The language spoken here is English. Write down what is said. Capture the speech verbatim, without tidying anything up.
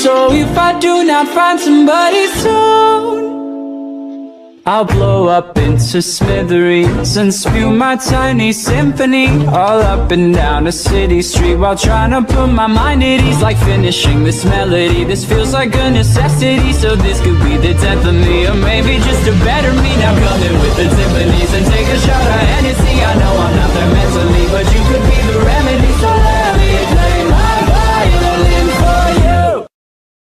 So if I do not find somebody soon, I'll blow up into smithereens and spew my tiny symphony all up and down a city street, while trying to put my mind at ease. Like finishing this melody, this feels like a necessity. So this could be the death of me, or maybe just a better me. Now coming with the timpanis and take a shot of Hennessy.